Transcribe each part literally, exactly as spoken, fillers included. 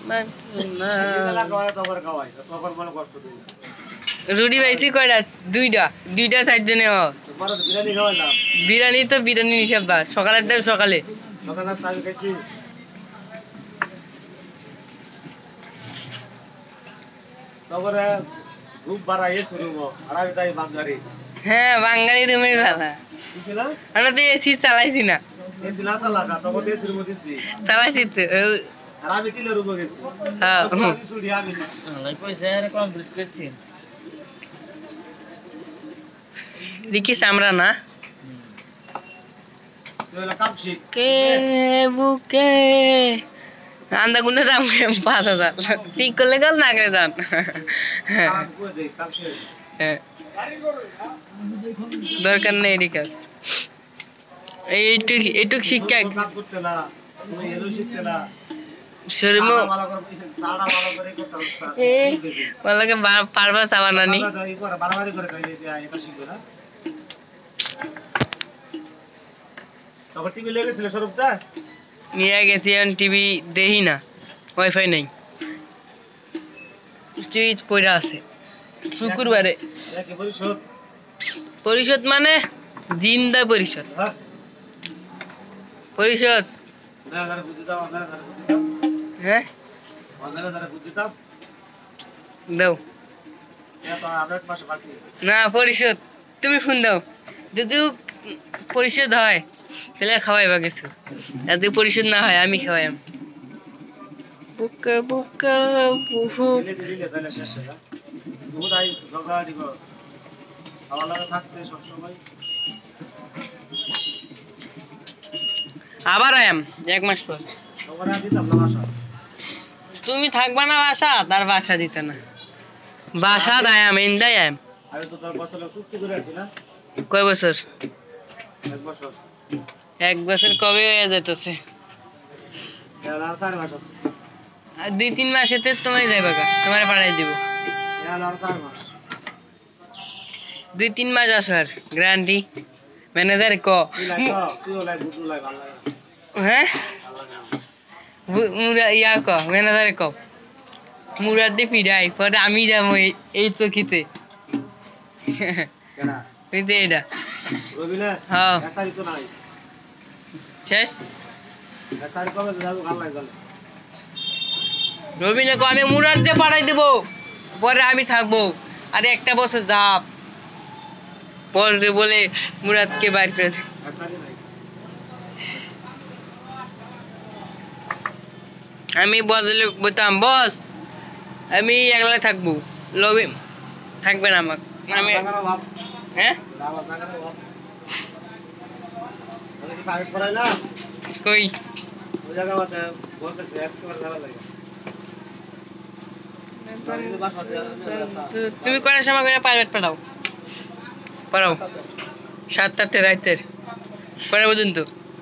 রুটি পাইছি কয়টা? দুইটা দুইটা চারজনে। বিরিয়ানি তো বিরিয়ানি হিসাব দা, সকালেরটা সকালে। হ্যাঁ, বাঙালি রুমে ভালো। আমরা তো এসি চালাইছি না। চালাইছি তো। দেখি আমরা না কে বুকে আন্দা গুনে দাম পাঁচ হাজার ঠিক করলে গেল না করে যান। দরকার নেই এটি কাজ। এইটুক এইটুক শিক্ষা পারবা চাবা নানি নিয়ে গেছি। এখন টিভি দেখি না, ওয়াইফাই নেই, সুইচ পড়া আছে। শুক্রবারে পরিশোধ মানে জিন্দা পরিশোধ। পরিশোধ হ্যাঁ দাও না পরিশোধ। তুমি ফোন দাও যদি পরিশোধ হয় তাহলে খাওয়াইবা কিছু, যদি পরিশোধ না হয় আমি খাওয়াই। বুকা বুকা বুহু আবার আয়াম এক মাস পর। তুমি থাকবা না বাসা, তার বাসা দিতে না। বাসা দায়াম ইন্দাই আয়াম। কয় বছর? এক বছর কবে হয়ে যাইতেছে? দুই তিন মাসেতে তোমায় যাইবা, তোমার পাঠাই দিব। দুই তিন মাস আসো আর গ্যারান্টি। ম্যানেজার ক হ্যাঁ ইয়া ক ম্যানেজারে ক মুরাদ দিয়ে ফিরাই পরে আমি যাবো এই চকিতে। এটা হ্যাঁ শেষ। রবিনে ক আমি মুরাদ দিয়ে পাঠাই দেবো, পরে আমি থাকবো। আরে একটা বছর যাব পরে বলে মুরাদকে বাইর করেছে। আমি বদলে বলতাম বস আমি একলা থাকবো, লবি থাকবে না আমাকে। আমি হ্যাঁ কই তুমি কয়টার সময় করে প্রাইভেট পাঠাও? পাঠাও সাতটাতে রাতের কয়টা পর্যন্ত?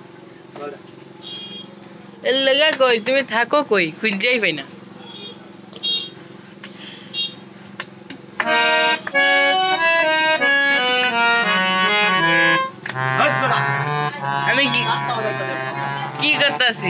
এর লেগা কই তুমি থাকো কই খুঁজেই পাই না। আমি কি কি করতেছি?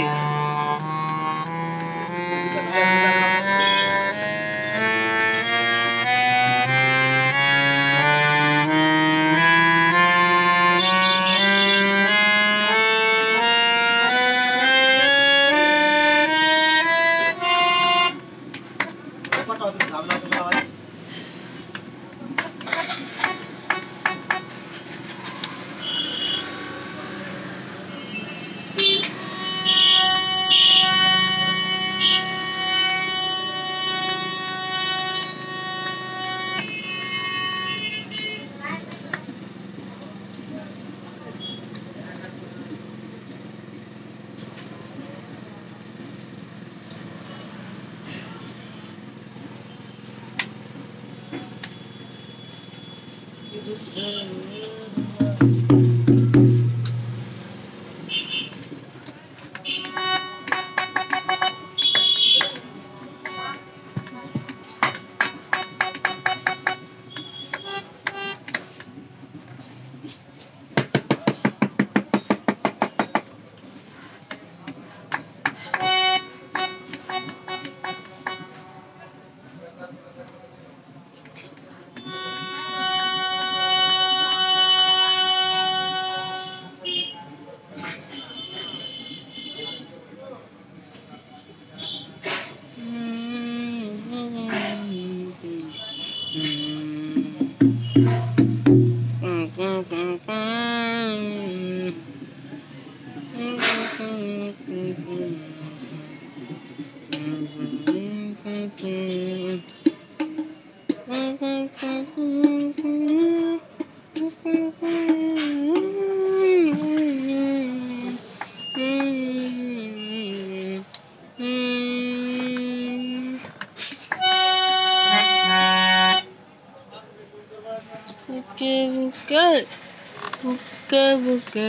বুকে বুকে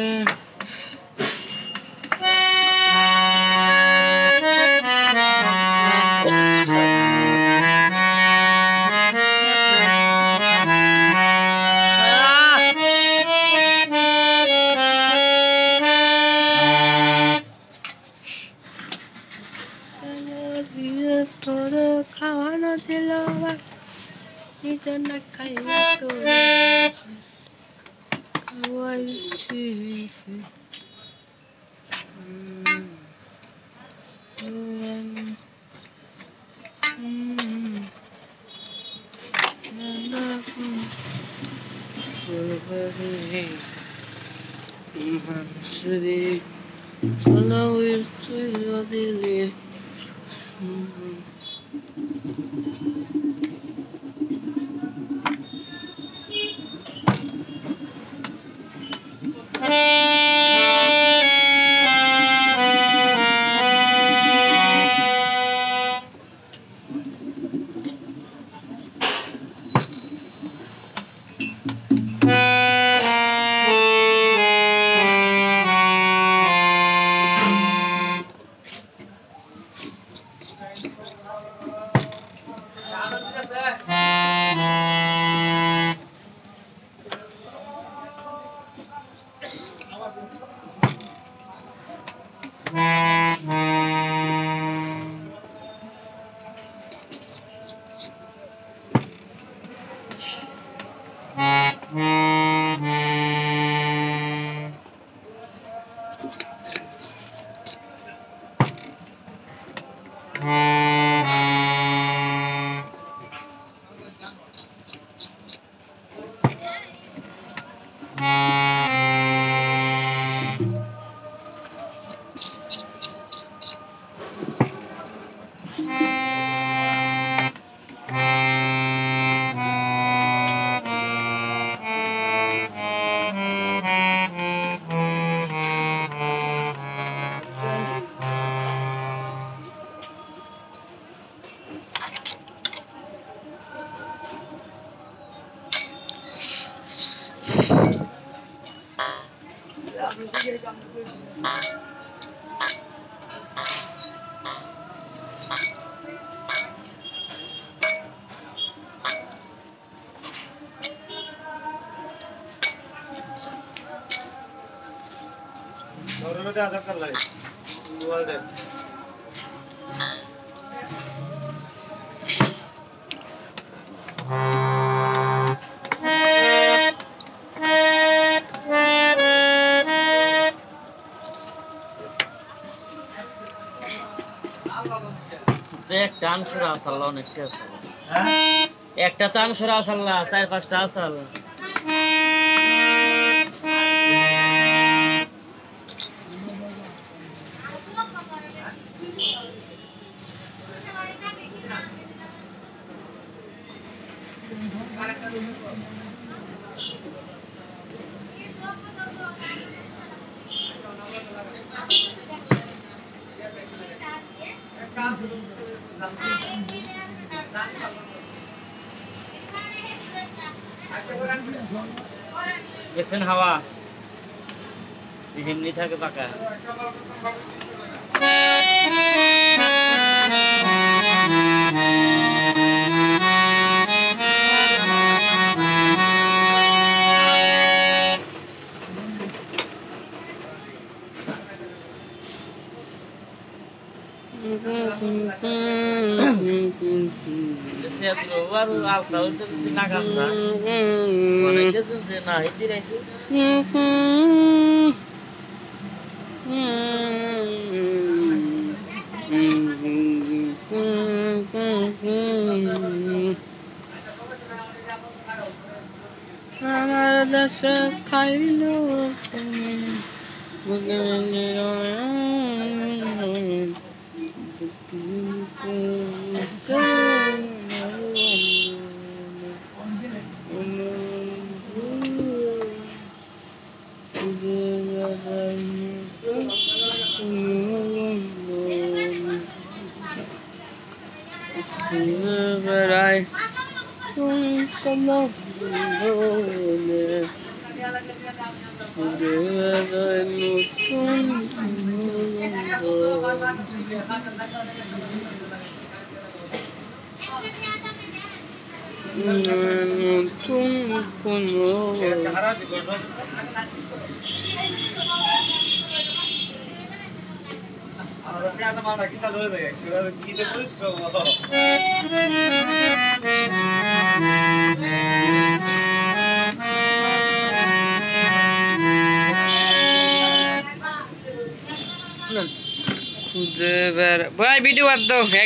তোরে খাওয়ানো ছিল আমার নিজে না খাইয়া তোরে খাওয়াইছি Follow it to your daily. Aadhaar card लागे मोबाइल दे একটা আনসুর আসাল্লাহ অনেকটা আছে একটা তো আনসুর আসাল্লাহ চার পাঁচটা আসাল্লাহ দেখছেন হাওয়া এমনি থাকে পাকা baru alta itu cinakan sa mana itu sih nah itu raisi ada sekali Berai, come on, ঘুরে বেড়ায় নতুন নতুন কোনো আজকে হারা দিব সব আর পেয়াদা মানা কি চালু হয়ে যায় কিভাবে কি যে পরিশ্রম খুঁজে বেড়া ভাই ভিডিও বাদ দাও।